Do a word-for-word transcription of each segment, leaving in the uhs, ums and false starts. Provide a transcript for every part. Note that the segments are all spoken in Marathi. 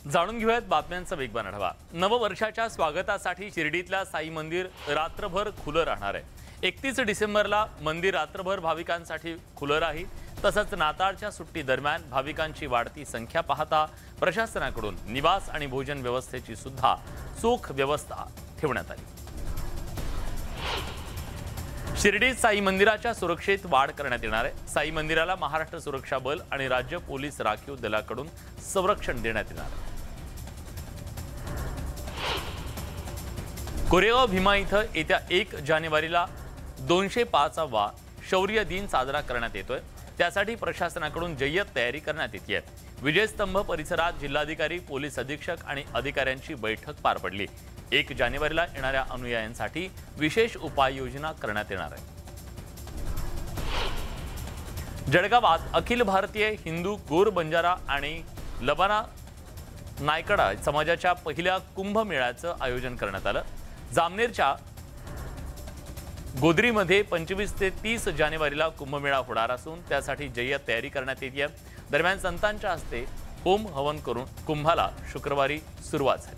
जाणून घेऊयात बातम्यांचा वेगवान आढावा। नववर्षाच्या स्वागतासाठी शिर्डीतल्या साई मंदिर रात्रभर खुलं राहणार आहे। एकतीस डिसेंबरला मंदिर रात्रभर भाविकांसाठी खुलं राहील। तसंच नाताळच्या सुट्टी दरम्यान भाविकांची वाढती संख्या पाहता प्रशासनाकडून निवास आणि भोजन व्यवस्थेची सुद्धा चोख व्यवस्था ठेवण्यात आली। शिर्डीत साई मंदिराच्या सुरक्षेत वाढ करण्यात येणार आहे। साई मंदिराला महाराष्ट्र सुरक्षा बल आणि राज्य पोलीस राखीव दलाकडून संरक्षण देण्यात येणार आहे। कोरेगाव भीमा इथं येत्या एक जानेवारीला दोनशे पाचवा शौर्य दिन साजरा करण्यात येतोय। त्यासाठी प्रशासनाकडून जय्यत तयारी करण्यात येते आहे। विजयस्तंभ परिसरात जिल्हाधिकारी, पोलीस अधीक्षक आणि अधिकाऱ्यांची बैठक पार पडली। एक जानेवारीला येणाऱ्या अनुयायांसाठी विशेष उपाययोजना करण्यात येणार आहे। जळगावात अखिल भारतीय हिंदू गोर बंजारा आणि लबाना नायकडा समाजाच्या पहिल्या कुंभमेळ्याचं आयोजन करण्यात आलं। जामनेरच्या गोदरीमध्ये पंचवीस ते तीस जानेवारीला कुंभमेळा होणार असून त्यासाठी जय्यत तयारी करण्यात येते आहे। दरम्यान संतांच्या हस्ते होम हवन करून कुंभाला शुक्रवारी सुरुवात झाली।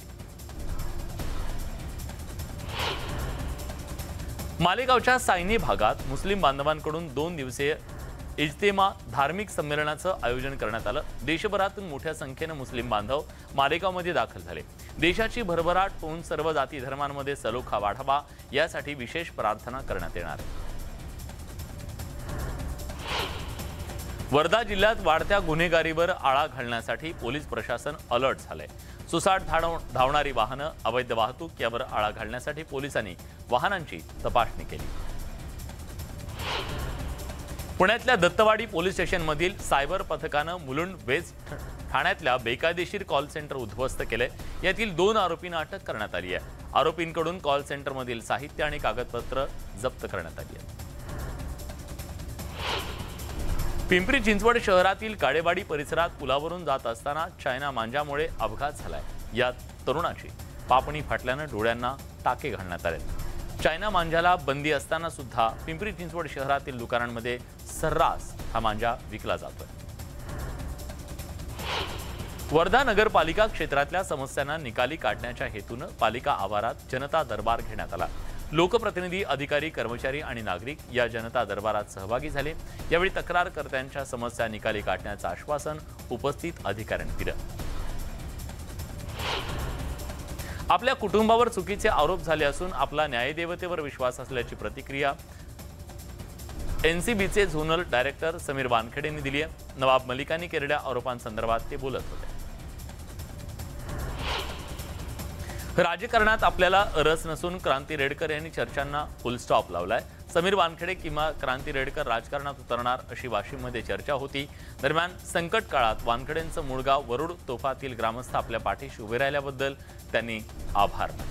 मालेगावच्या सायनी भागात मुस्लिम बांधवांकडून दोन दिवसीय इज्तेमा धार्मिक संमेलनाचं आयोजन करण्यात आलं। देशभरातून मोठ्या संख्येने मुस्लिम बांधव मालेगावमध्ये दाखल झाले। देशाची भरभराट होऊन सर्व जाती धर्मांमध्ये सलोखा वाढावा यासाठी विशेष प्रार्थना करण्यात येणार आहे। वर्धा जिल्ह्यात वाढत्या गुन्हेगारीवर आळा घालण्यासाठी पोलीस प्रशासन अलर्ट झालंय। सुसाट धावणारी वाहनं, अवैध वाहतूक यावर आळा घालण्यासाठी पोलिसांनी वाहनांची तपासणी केली। पुण्यातल्या दत्तवाडी पोलीस स्टेशनमधील सायबर पथकानं मुलुंड वेस्ट ठाण्यातल्या बेकायदेशीर कॉल सेंटर उद्ध्वस्त केले। यातील दोन आरोपींना अटक करण्यात आली आहे। आरोपींकडून कॉल सेंटरमधील साहित्य आणि कागदपत्र जप्त करण्यात आली आहेत। पिंपरी चिंचवड शहरातील काळेवाडी परिसरात पुलावरून जात असताना चायना मांजामुळे अपघात झालाय। यात तरुणाची पापणी फाटल्यानं डोळ्यांना टाके घालण्यात आले। चायना मांजाला बंदी असताना सुद्धा पिंपरी चिंचवड शहरातील दुकानांमध्ये सर्रास हा मांजा विकला जातोय। वर्धा नगरपालिका क्षेत्रातल्या समस्यांना निकाली काढण्याच्या हेतूनं पालिका आवारात जनता दरबार घेण्यात आला। लोकप्रतिनिधी, अधिकारी, कर्मचारी आणि नागरिक या जनता दरबारात सहभागी झाले। यावेळी तक्रारकर्त्यांच्या समस्या निकाली काढण्याचं आश्वासन उपस्थित अधिकाऱ्यांनी दिलं। आपल्या कुटुंबावर चुकीचे आरोप झाले असून आपला न्यायदेवतेवर विश्वास असल्याची प्रतिक्रिया एनसीबीचे झोनल डायरेक्टर समीर वानखेडे यांनी दिली आहे। नवाब मलिकांनी केलेल्या आरोपांसंदर्भात ते बोलत होते। राजकारणात आपल्याला रस नसून क्रांती रेडकर यांनी चर्चांना फुल स्टॉप लावलाय। समीर वानखेडे किंवा क्रांती रेडकर राजकारणात उतरणार अशी वाशिममध्ये चर्चा होती। दरम्यान संकट काळात वानखेडेंचं मूळगाव वरुड तोफातील ग्रामस्थ आपल्या पाठीशी उभे राहिल्याबद्दल त्यांनी आभार मानले।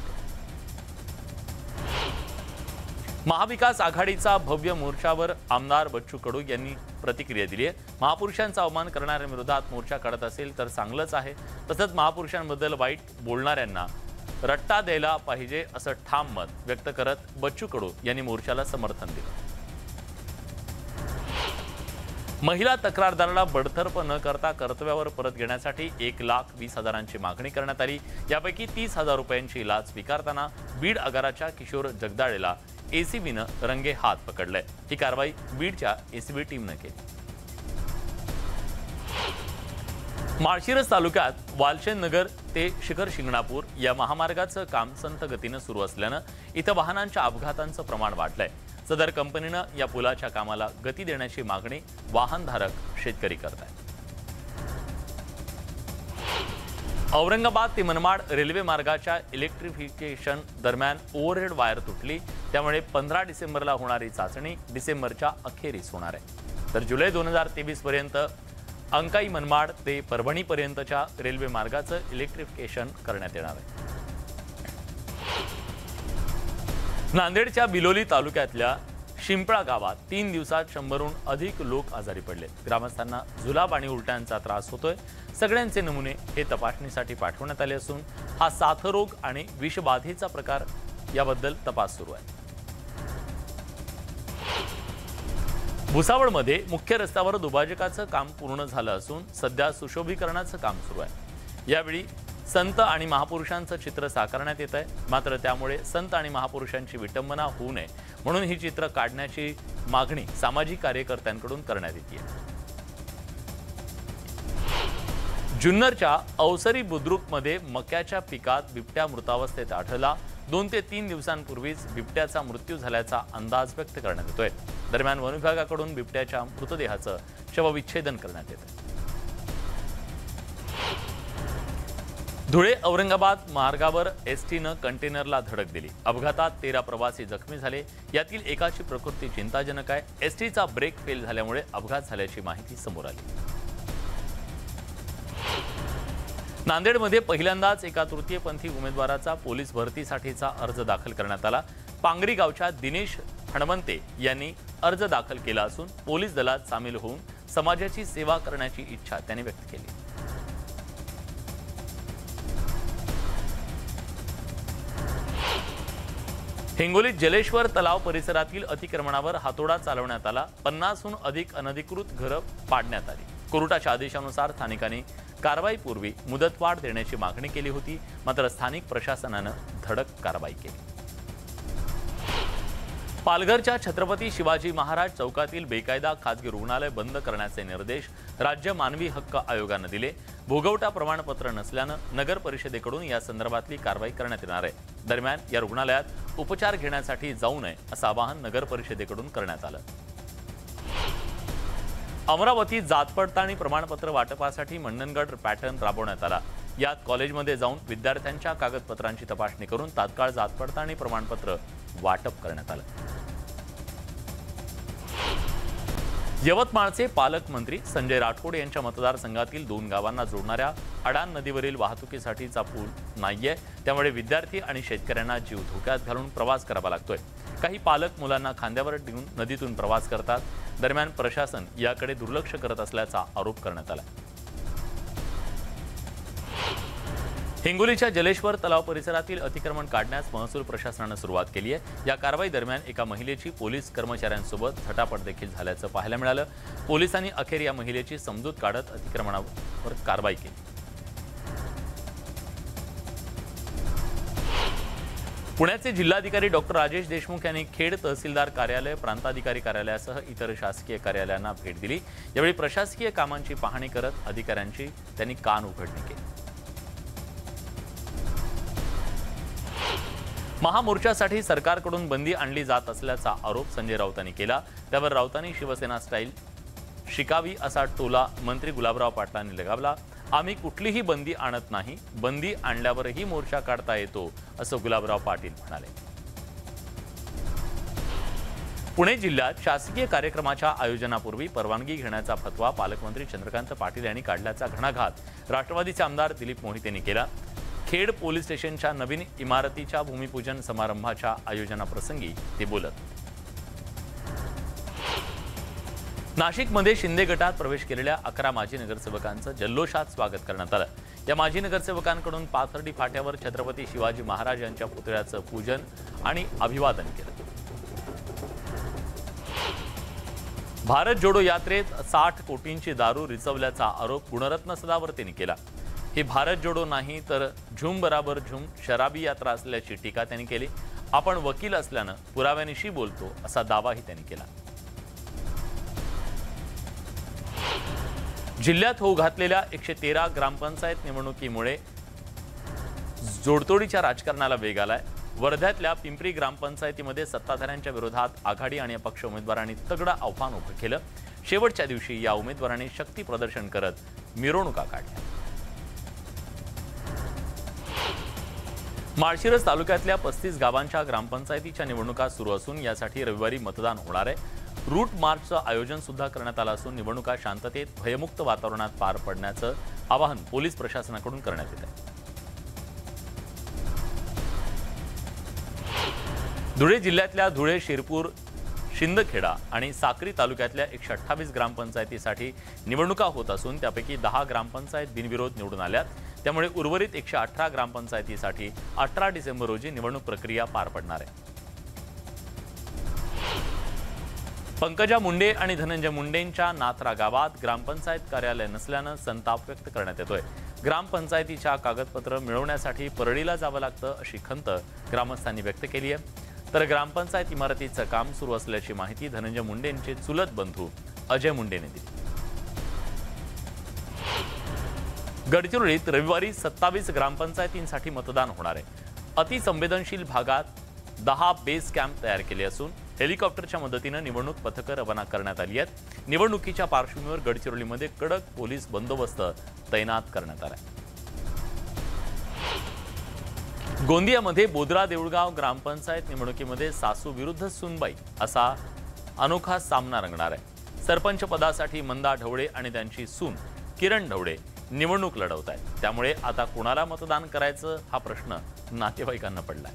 महाविकास आघाडीचा भव्य मोर्चावर आमदार बच्चू कडू यांनी प्रतिक्रिया दिली आहे। महापुरुषांचा अवमान करणाऱ्या विरोधात मोर्चा काढत असेल तर चांगलंच आहे। तसंच महापुरुषांबद्दल वाईट बोलणाऱ्यांना रट्टा द्यायला पाहिजे असं ठाम मत व्यक्त करत बच्चू कडू यांनी मोर्चाला समर्थन दिलं। महिला तक्रारदाराला बडतर्फ न करता कर्तव्यावर परत घेण्यासाठी एक लाख वीस हजारांची मागणी करण्यात आली। यापैकी तीस हजार रुपयांची लाच स्वीकारताना बीड आगाराच्या किशोर जगदाळेला एसीबीनं रंगे हात पकडलंय। ही कारवाई बीडच्या एसीबी टीमनं केली। माळशिरस तालुक्यात वालचंद नगर ते शिखर शिंगणापूर या महामार्गाचं काम संत गतीनं सुरू असल्यानं इथं वाहनांच्या अपघातांचं प्रमाण वाढलंय। सदर कंपनीनं या पुलाच्या कामाला गती देण्याची मागणी वाहनधारक शेतकरी करत आहेत। औरंगाबाद ते मनमाड रेल्वे मार्गाच्या इलेक्ट्रिफिकेशन दरम्यान ओव्हरहेड वायर तुटली। त्यामुळे पंधरा डिसेंबरला होणारी चाचणी डिसेंबरच्या अखेरीस होणार आहे। तर जुलै दोन हजार तेवीस पर्यंत अंकाई मनमाड ते परभणी पर्यंतच्या रेल्वे मार्गाचं इलेक्ट्रिफिकेशन करण्यात येणार आहे। नांदेडच्या बिलोली तालुक्यातल्या शिंपळा गावात तीन दिवसात शंभरहून अधिक लोक आजारी पडले। ग्रामस्थांना जुलाब आणि उलट्यांचा त्रास होतोय। सगळ्यांचे नमुने हे तपासणीसाठी पाठवण्यात आले असून हा साथरोग आणि विषबाधेचा प्रकार याबद्दल तपास सुरू आहे। भुसावळमध्ये मुख्य रस्त्यावर दुभाजकाचं काम पूर्ण झालं असून सध्या सुशोभीकरणाचं काम सुरू आहे। यावेळी संत आणि महापुरुषांचं चित्र साकारण्यात येत आहे, मात्र त्यामुळे संत आणि महापुरुषांची विटंबना होऊ नये म्हणून ही चित्र काढण्याची मागणी सामाजिक कार्यकर्त्यांकडून करण्यात येते। जुन्नरच्या अवसरी बुद्रुकमध्ये मक्याच्या पिकात बिबट्या मृतावस्थेत आढळला। दोन ते तीन दिवसांपूर्वीच बिबट्याचा मृत्यू झाल्याचा अंदाज व्यक्त करण्यात येतोय। दरम्यान वन विभागाकडून बिबट्याच्या मृतदेहाचं शवविच्छेदन करण्यात येतं। धुळे औरंगाबाद मार्गावर एसटीनं कंटेनरला धडक दिली। अपघातात तेरा प्रवासी जखमी झाले, यातील एकाची प्रकृती चिंताजनक आहे। एसटीचा ब्रेक फेल झाल्यामुळे अपघात झाल्याची माहिती समोर आली। नांदेडमध्ये पहिल्यांदाच एका तृतीयपंथी उमेदवाराचा पोलीस भरतीसाठीचा अर्ज दाखल करण्यात आला। पांगरी गावच्या दिनेश हणमंते यांनी अर्ज दाखल केला असून पोलीस दलात सामील होऊन समाजाची सेवा करण्याची इच्छा त्यांनी व्यक्त केली। हिंगोलीत जलेश्वर तलाव परिसरातील अतिक्रमणावर हातोडा चालवण्यात आला। पन्नासहून अधिक अनधिकृत घरं पाडण्यात आली। कोर्टाच्या आदेशानुसार स्थानिकांनी कारवाईपूर्वी मुदतवाढ देण्याची मागणी केली होती, मात्र स्थानिक प्रशासनानं धडक कारवाई केली। पालघरच्या छत्रपती शिवाजी महाराज चौकातील बेकायदा खासगी रुग्णालय बंद करण्याचे निर्देश राज्य मानवी हक्क आयोगानं दिले। भोगवटा प्रमाणपत्र नसल्यानं नगर परिषदेकडून या संदर्भातली कारवाई करण्यात येणार आहे। दरम्यान या रुग्णालयात उपचार घेण्यासाठी जाऊ नये असं आवाहन नगर परिषदेकडून करण्यात आलं। अमरावतीत जात पडताळणी प्रमाणपत्र वाटपासाठी मंडणगड पॅटर्न राबवण्यात आला। यात कॉलेजमध्ये जाऊन विद्यार्थ्यांच्या कागदपत्रांची तपासणी करून तात्काळ जात पडताळणी प्रमाणपत्र वाटप करण्यात आलं। यवतमाळचे पालकमंत्री संजय राठोड यांच्या मतदारसंघातील दोन गावांना जोडणाऱ्या अडाण नदीवरील वाहतुकीसाठीचा पूल नाहीये, त्यामुळे विद्यार्थी आणि शेतकऱ्यांना जीव धोक्यात घालून प्रवास करावा लागतोय। काही पालक मुलांना खांद्यावर घेऊन नदीतून प्रवास करतात। दरम्यान प्रशासन याकडे दुर्लक्ष करत असल्याचा आरोप करण्यात आला। हिंगोलीच्या जलेश्वर तलाव परिसरातील अतिक्रमण काढण्यास महसूल प्रशासनानं सुरुवात केली आहे। या कारवाई दरम्यान एका महिलेची पोलीस कर्मचाऱ्यांसोबत झटापट देखील झाल्याचं पाहायला मिळालं। पोलिसांनी अखेर या महिलेची समजूत काढत अतिक्रमणावर कारवाई केली। पुण्याचे जिल्हाधिकारी डॉक्टर राजेश देशमुख यांनी खेड तहसीलदार कार्यालय, प्रांताधिकारी कार्यालयासह इतर शासकीय कार्यालयांना भेट दिली। यावेळी प्रशासकीय कामांची पाहणी करत अधिकाऱ्यांची त्यांनी कान उघडणी केली। महामोर्चासाठी सरकारकडून बंदी आणली जात असल्याचा आरोप संजय राऊतांनी केला। त्यावर राऊतांनी शिवसेना स्टाईल शिकावी असा टोला मंत्री गुलाबराव पाटलांनी लगावला। आम्ही कुठलीही बंदी आणत नाही, बंदी आणल्यावरही मोर्चा काढता येतो असं गुलाबराव पाटील म्हणाले। पुणे जिल्ह्यात शासकीय कार्यक्रमाच्या आयोजनापूर्वी परवानगी घेण्याचा फतवा पालकमंत्री चंद्रकांत पाटील यांनी काढल्याचा घणाघात राष्ट्रवादीचे आमदार दिलीप मोहिते यांनी केला। खेड पोलीस स्टेशनच्या नवीन इमारतीच्या भूमिपूजन समारंभाच्या आयोजनाप्रसंगी ते बोलत। नाशिकमध्ये शिंदे गटात प्रवेश केलेल्या अकरा माजी नगरसेवकांचं जल्लोषात स्वागत करण्यात आलं। या माजी नगरसेवकांकडून पाथर्डी फाट्यावर छत्रपती शिवाजी महाराज यांच्या पुतळ्याचं पूजन आणि अभिवादन केलं। भारत जोडो यात्रेत साठ कोटींची दारू रिचवल्याचा आरोप गुणरत्न सदावर्तेंनी केला। ही भारत जोडो नाही तर झुम बराबर झुम शराबी यात्रा असल्याची टीका त्यांनी केली। आपण वकील असल्यानं पुराव्यानिशी बोलतो असा दावाही त्यांनी केला। जिल्ह्यात होऊ घातलेल्या एकशे तेरा ग्रामपंचायत निवडणुकीमुळे जोडतोडीच्या राजकारणाला वेग आलाय। वर्ध्यातल्या पिंपरी ग्रामपंचायतीमध्ये सत्ताधाऱ्यांच्या विरोधात आघाडी आणि अपक्ष उमेदवारांनी तगडं आव्हान उभं केलं। शेवटच्या दिवशी या उमेदवारांनी शक्ती प्रदर्शन करत मिरवणुका काढल्या। माळशिरस तालुक्यातल्या पस्तीस गावांच्या ग्रामपंचायतीच्या निवडणुका सुरू असून यासाठी रविवारी मतदान होणार आहे। रूट मार्चचं आयोजन सुद्धा करण्यात आलं असून निवडणुका शांततेत भयमुक्त वातावरणात पार पडण्याचं आवाहन पोलीस प्रशासनाकडून करण्यात येत आहे। धुळे जिल्ह्यातल्या धुळे, शिरपूर, शिंदखेडा आणि साक्री तालुक्यातल्या एकशे अठ्ठावीस ग्रामपंचायतीसाठी निवडणुका होत असून त्यापैकी दहा ग्रामपंचायत बिनविरोध निवडून आल्यात। त्यामुळे उर्वरित एकशे अठरा ग्रामपंचायतीसाठी अठरा डिसेंबर रोजी निवडणूक प्रक्रिया पार पडणार आहे। पंकजा मुंडे आणि धनंजय मुंडेंच्या नाथरा गावात ग्रामपंचायत कार्यालय नसल्यानं संताप व्यक्त करण्यात येतोय। ग्रामपंचायतीच्या कागदपत्र मिळवण्यासाठी परळीला जावं लागतं अशी खंत ग्रामस्थांनी व्यक्त केली आहे। तर ग्रामपंचायत इमारतीचं काम सुरू असल्याची माहिती धनंजय मुंडेंचे चुलत बंधू अजय मुंडेने दिली। गडचिरोलीत रविवारी सत्तावीस ग्रामपंचायतींसाठी मतदान होणार आहे। अतिसंवेदनशील भागात दहा बेस कॅम्प तयार केले असून हेलिकॉप्टरच्या मदतीने निवडणूक पथकं रवाना करण्यात आली आहेत। निवडणुकीच्या पार्श्वभूमीवर गडचिरोलीमध्ये कडक पोलीस बंदोबस्त तैनात करण्यात आला आहे। गोंदियामध्ये बोदरा देऊळगाव ग्रामपंचायत निवडणुकीमध्ये सासू विरुद्ध सुनबाई असा अनोखा सामना रंगणार आहे। सरपंच पदासाठी मंदा ढवळे आणि त्यांची सून किरण ढवळे निवडणूक लढवत आहेत। त्यामुळे आता कोणाला मतदान करायचं हा प्रश्न नातेवाईकांना पडलाय।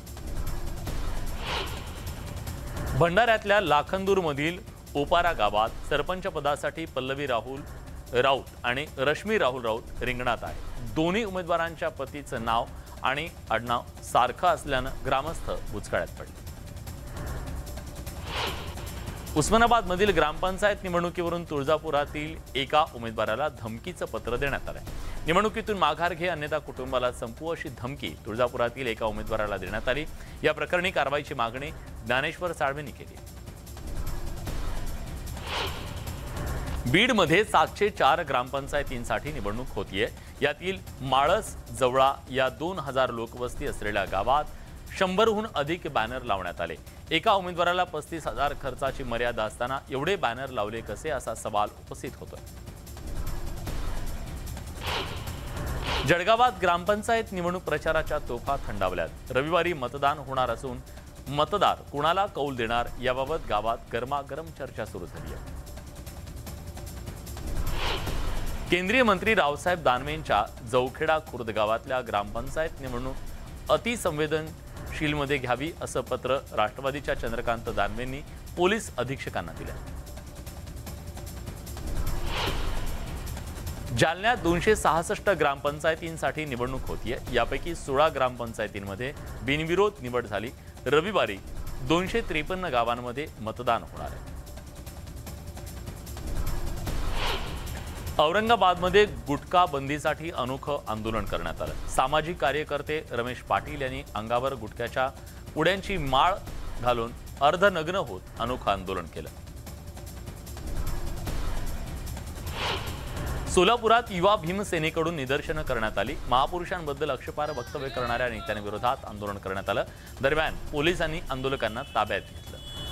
भंडाऱ्यातल्या लाखंदूरमधील ओपारा गावात सरपंच पदासाठी पल्लवी राहुल राऊत आणि रश्मी राहुल राऊत रिंगणात आहे। दोन्ही उमेदवारांच्या पतीचं नाव आणि आडनाव सारखं असल्यानं ग्रामस्थ बुचकळ्यात पडले। उस्मानाबादमधील ग्रामपंचायत निवडणुकीवरून तुळजापुरातील एका उमेदवाराला धमकीचं पत्र देण्यात आलं आहे। निवडणुकीतून माघार घे अन्यथा कुटुंबाला संपवू अशी धमकी तुळजापुरातील एका उमेदवाराला देण्यात आली। या प्रकरणी कारवाईची मागणी ज्ञानेश्वर साळवेंनी केली। बीडमध्ये सातशे चार ग्रामपंचायतींसाठी निवडणूक होतीये। यातील माळस जवळा या दोन हजार लोकवस्ती असलेल्या गावात शंभरहून अधिक बॅनर लावण्यात आले। एका उमेदवाराला पस्तीस हजार खर्चाची मर्यादा असताना एवढे बॅनर लावले कसे असा सवाल उपस्थित होतोय। जळगावात ग्रामपंचायत निवडणूक प्रचाराच्या तोफा थंडावल्यात। रविवारी मतदान होणार असून मतदार कुणाला कौल देणार याबाबत गावात गरमागरम चर्चा सुरू झाली आहे। केंद्रीय मंत्री रावसाहेब दानवेंच्या जवखेडा खुर्द गावातल्या ग्रामपंचायत निवडणूक अतिसंवेदनशीलमध्ये घ्यावी असं पत्र राष्ट्रवादीच्या चंद्रकांत दानवेंनी पोलीस अधीक्षकांना दिलं। जालन्यात दोनशे सहासष्ट ग्रामपंचायतींसाठी निवडणूक होतीये। यापैकी सोळा ग्रामपंचायतींमध्ये बिनविरोध निवड झाली। रविवारी दोनशे त्रेपन्न गावांमध्ये मतदान होणार आहे। औरंगाबादमध्ये गुटखा बंदीसाठी अनोखं आंदोलन करण्यात आलं। सामाजिक कार्यकर्ते रमेश पाटील यांनी अंगावर गुटख्याच्या पुड्यांची माळ घालून अर्धनग्न होत अनोखं आंदोलन केलं। सोलापुरात युवा भीमसेनेकडून निदर्शनं करण्यात आली। महापुरुषांबद्दल आक्षेपार्ह वक्तव्य करणाऱ्या नेत्यांविरोधात आंदोलन करण्यात आलं। दरम्यान पोलिसांनी आंदोलकांना ताब्यात घेतलं।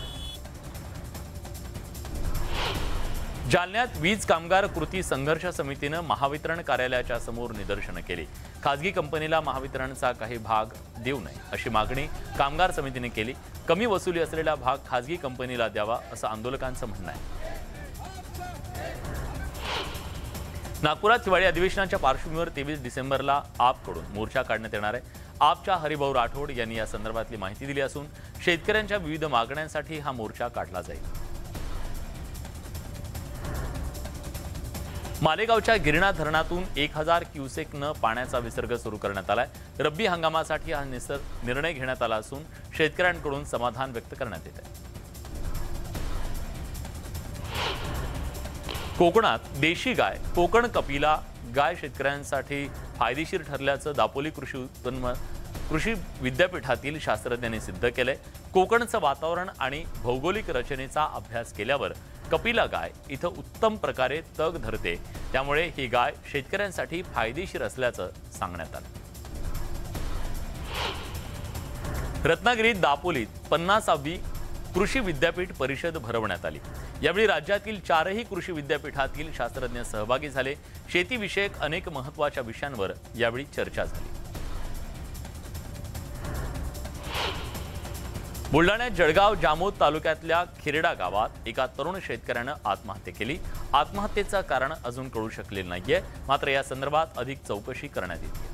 जालन्यात वीज कामगार कृती संघर्ष समितीनं महावितरण कार्यालयाच्या समोर निदर्शनं केली। खासगी कंपनीला महावितरणचा काही भाग देऊ नये अशी मागणी कामगार समितीने केली। कमी वसुली असलेला भाग खासगी कंपनीला द्यावा असं आंदोलकांचं म्हणणं आहे। नागपुरात हिवाळी अधिवेशनाच्या पार्श्वभूमीवर तेवीस डिसेंबरला आपकडून मोर्चा काढण्यात येणार आहे। आपच्या हरिभाऊ राठोड यांनी या संदर्भातली माहिती दिली असून शेतकऱ्यांच्या विविध मागण्यांसाठी हा मोर्चा काढला जाईल। मालेगावच्या गिरणा धरणातून एक हजार क्युसेकनं पाण्याचा विसर्ग सुरू करण्यात आलाय। रब्बी हंगामासाठी हा निर्णय घेण्यात आला असून शेतकऱ्यांकडून समाधान व्यक्त करण्यात येत आहे। कोकणात देशी गाय कोकण कपिला गाय शेतकऱ्यांसाठी फायदेशीर ठरल्याचं दापोली कृषी उत्पन्न कृषी विद्यापीठातील शास्त्रज्ञांनी सिद्ध केलंय। कोकणचं वातावरण आणि भौगोलिक रचनेचा अभ्यास केल्यावर कपिला गाय इथं उत्तम प्रकारे तग धरते। त्यामुळे ही गाय शेतकऱ्यांसाठी फायदेशीर असल्याचं सांगण्यात आलं। रत्नागिरीत दापोलीत पन्नासावी कृषी विद्यापीठ परिषद भरवण्यात आली। यावेळी राज्यातील चारही कृषी विद्यापीठातील शास्त्रज्ञ सहभागी झाले। शेतीविषयक अनेक महत्त्वाच्या विषयांवर यावेळी चर्चा झाली। बुलढाण्यात जळगाव जामोद तालुक्यातल्या खिरडा गावात एका तरुण शेतकऱ्यानं आत्महत्या केली। आत्महत्येचं कारण अजून कळू शकले नाहीये, मात्र या संदर्भात अधिक चौकशी करण्यात येते।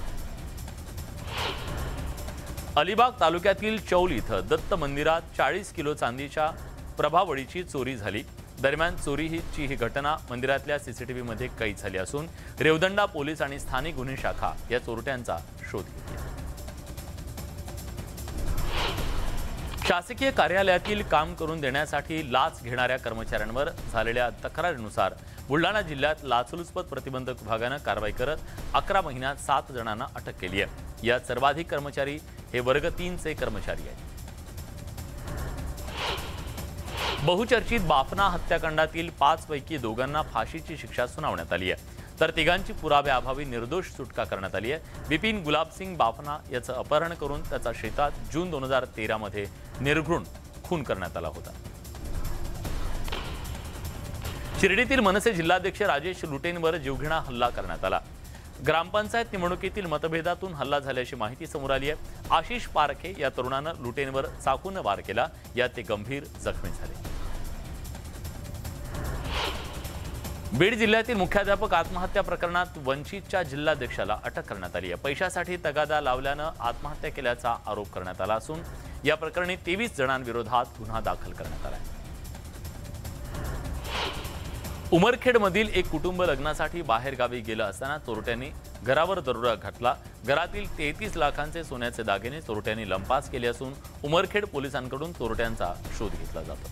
अलिबाग तालुक्यातील चौल इथं दत्त मंदिरात चाळीस किलो चांदीच्या प्रभावळीची चोरी झाली। दरम्यान चोरीची ही घटना मंदिरातल्या सीसीटीव्ही मध्ये कैद झाली असून रेवदंडा पोलीस आणि स्थानिक गुन्हे शाखा या चोरट्यांचा शोध घेत आहेत। शासकीय कार्यालयातील काम करून देण्यासाठी लाच घेणाऱ्या कर्मचाऱ्यांवर झालेल्या तक्रारीनुसार बुलढाणा जिल्ह्यात लाचलुचपत प्रतिबंधक विभागाने कारवाई करत अकरा महिन्यात सात जणांना अटक केली आहे। यात सर्वाधिक कर्मचारी हे वर्ग तीन चे कर्मचारी आहेत। बहुचर्चित बाफना हत्याकांडातील पाच पैकी दोघांना फाशीची शिक्षा सुनावण्यात आली आहे, तर तिघांची पुराव्याअभावी निर्दोष सुटका करण्यात आली आहे। बिपिन गुलाबसिंग बाफना याचं अपहरण करून त्याचा शेतात जून दोन हजार तेरा मध्ये निर्घृण खून करण्यात आला होता। शिर्डीतील मनसे जिल्हाध्यक्ष राजेश लुटेंवर जीवघेणा हल्ला करण्यात आला। ग्रामपंचायत निवडणुकीतील मतभेदातून हल्ला झाल्याची माहिती समोर आली आहे। आशिष पारखे या तरुणानं लुटेंवर चाकूने वार केला, यात ते गंभीर जखमी झाले। बीड जिल्ह्यातील मुख्याध्यापक आत्महत्या प्रकरणात वंचितच्या जिल्हाध्यक्षाला अटक करण्यात आली आहे। पैशासाठी तगादा लावल्यानं आत्महत्या केल्याचा आरोप करण्यात आला असून या प्रकरणी तेवीस जणांविरोधात गुन्हा दाखल करण्यात आला आहे। उमरखेडमधील एक कुटुंब लग्नासाठी बाहेर गावी गेलं असताना चोरट्यांनी घरावर दरोडा घातला। घरातील तेहतीस लाखांचे सोन्याचे दागिने चोरट्यांनी लंपास केले असून उमरखेड पोलिसांकडून चोरट्यांचा शोध घेतला जातो।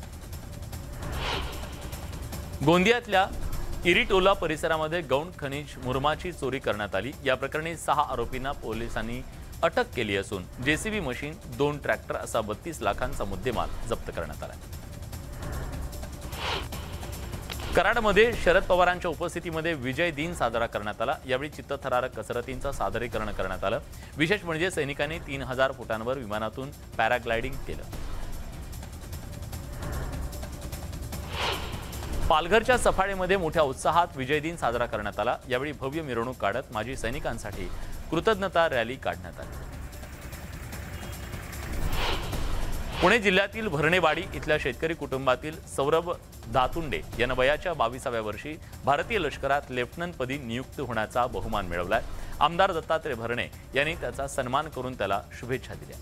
गोंदियातल्या इरिटोला परिसरामध्ये गौण खनिज मुरमाची चोरी करण्यात आली। या प्रकरणी सहा आरोपींना पोलिसांनी अटक केली असून जेसीबी मशीन, दोन ट्रॅक्टर असा बत्तीस लाखांचा मुद्देमाल जप्त करण्यात आला। कराडमध्ये शरद पवारांच्या उपस्थितीमध्ये विजय दिन साजरा करण्यात आला। यावेळी चित्तथरारक कसरतींचं सादरीकरण करण्यात आलं। विशेष म्हणजे सैनिकांनी तीन हजार फुटांवर विमानातून पॅराग्लायडिंग केलं। पालघरच्या सफाळेमध्ये मोठ्या उत्साहात विजय दिन साजरा करण्यात आला। यावेळी भव्य मिरवणूक काढत माजी सैनिकांसाठी कृतज्ञता रॅली काढण्यात आली। पुणे जिल्ह्यातील भरणेवाडी इथल्या शेतकरी कुटुंबातील सौरभ दातुंडे यांना वयाच्या बावीसाव्या वर्षी भारतीय लष्करात लेफ्टनंटपदी नियुक्त होण्याचा बहुमान मिळवलाय। आमदार दत्तात्रय भरणे यांनी त्याचा सन्मान करून त्याला शुभेच्छा दिल्या।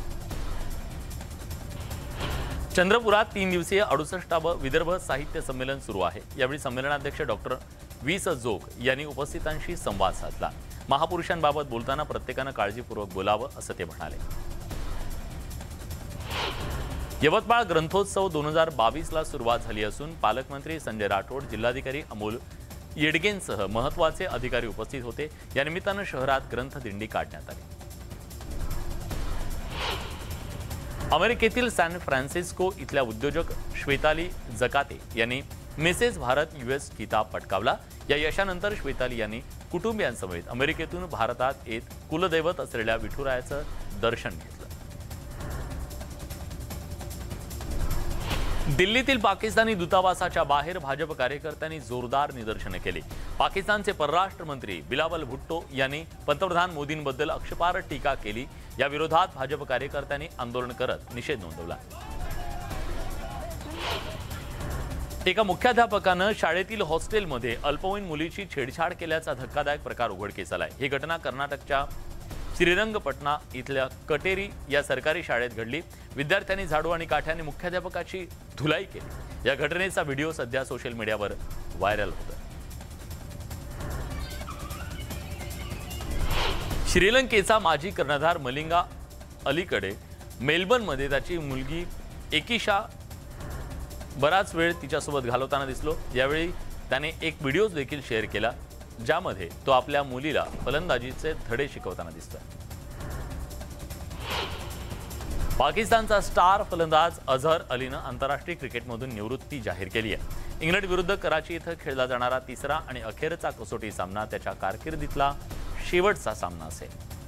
चंद्रपुरात तीन दिवसीय अडुसष्टावं विदर्भ साहित्य संमेलन सुरू आहे। यावेळी संमेलनाध्यक्ष डॉक्टर वी स जोग यांनी उपस्थितांशी संवाद साधला। महापुरुषांबाबत बोलताना प्रत्येकानं काळजीपूर्वक बोलावं असं ते म्हणाले। यवतमाळ ग्रंथोत्सव दोन हजार बावीस ला सुरुवात झाली असून पालकमंत्री संजय राठोड, जिल्हाधिकारी अमोल येडगेंसह महत्त्वाचे अधिकारी उपस्थित होते। या निमित्तानं शहरात ग्रंथ दिंडी काढण्यात आली। अमेरिकेतील सॅन फ्रान्सिस्को इथल्या उद्योजक श्वेताली जकाते यांनी मिसेस भारत यूएस किताब पटकावला। या यशानंतर श्वेताली यांनी कुटुंबियांसमवेत अमेरिकेतून भारतात येत कुलदैवत असलेल्या विठुरायाचं दर्शन घेतलं। दिल्लीतील पाकिस्तानी दूतावासाच्या बाहेर भाजप कार्यकर्त्यांनी जोरदार निदर्शने केली। पाकिस्तानचे परराष्ट्र मंत्री बिलावल भुट्टो यांनी पंतप्रधान मोदींबद्दल आक्षेपार्ह टीका केली। या विरोधात भाजप कार्यकर्त्यांनी आंदोलन करत निषेध नोंदवला। एका मुख्याध्यापकानं शाळेतील हॉस्टेलमध्ये अल्पवयीन मुलीची छेडछाड केल्याचा धक्कादायक प्रकार उघडकीस आलाय। ही घटना कर्नाटकच्या श्रीरंगपटना इथल्या कटेरी या सरकारी शाळेत घडली। विद्यार्थ्यांनी झाडू आणि काठ्याने मुख्याध्यापकाची धुलाई केली। या घटनेचा व्हिडिओ सध्या सोशल मीडियावर व्हायरल होतोय। श्रीलंकेचा माजी कर्णधार मलिंगा अलीकडे मेलबर्नमध्ये त्याची मुलगी एकिशा बराच वेळ तिच्यासोबत घालवताना दिसलो। यावेळी त्याने एक व्हिडिओ देखील शेअर केला, ज्यामध्ये तो आपल्या मुलीला फलंदाजीचे धडे शिकवताना दिसतोय। पाकिस्तानचा स्टार फलंदाज अझहर अलीनं आंतरराष्ट्रीय क्रिकेटमधून निवृत्ती जाहीर केली आहे। इंग्लंड विरुद्ध कराची इथं खेळला जाणारा तिसरा आणि अखेरचा कसोटी सामना त्याच्या कारकिर्दीतला शेवटचा सामना असेल।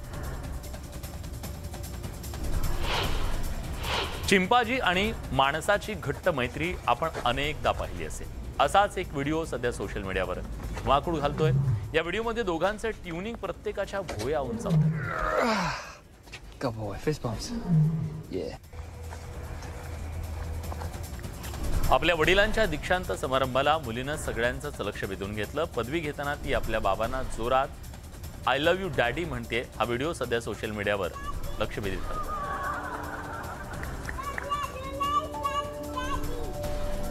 चिंपांझी आणि माणसाची घट्ट मैत्री आपण अनेकदा पाहिली असेल। असाच एक व्हिडिओ सध्या सोशल मीडियावर धुमाकूळ घालतोय। या व्हिडिओमध्ये दोघांचं ट्यूनिंग प्रत्येकाच्या भुवया उंचावतं। Good boy, fist bumps. Yeah. आपल्या वडिलांच्या दीक्षांत समारंभाला मुलीनं सगळ्यांचं लक्ष वेधून घेतलं। पदवी घेताना ती आपल्या बाबांना जोरात आय लव्ह यू डॅडी म्हणते। हा व्हिडिओ सध्या सोशल मीडियावर लक्ष वेधित करतो।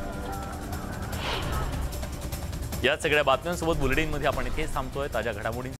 या सगळ्या बातम्यांसोबत बुलेटिनमध्ये आपण इथे थांबतोय। ताज्या घडामोडी